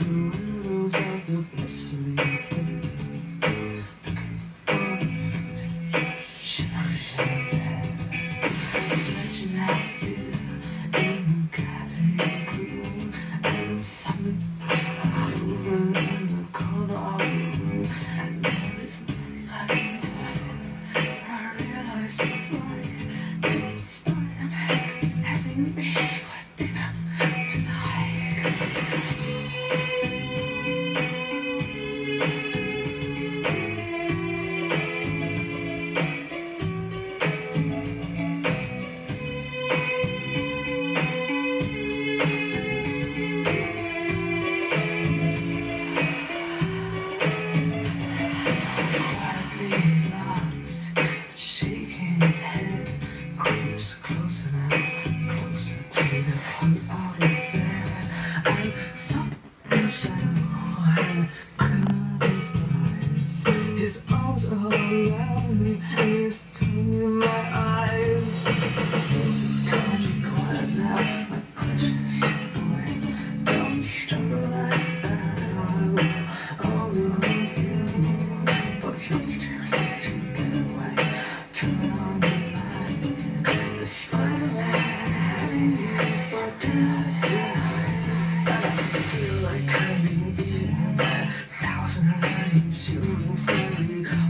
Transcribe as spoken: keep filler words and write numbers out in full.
to windows of the blissfully open. Looking to shine there, searching out fear in the gathering gloom, and something moving in the corner of the room, and there is nothing I can do. I realized before the story of heaven's having me for dinner tonight. Shaking his head, creeps closer now, closer to the heat of his head, and something shadow and curly flies. His arms are around me, and his tongue in my eyes. Can't you quiet now, my precious boy? Don't struggle like that. I will only hold you, but it's not too late to get away. Turn on the light. The spider-man is having you for dinner tonight. I feel like I'm being eaten by a thousand hurting children, friendly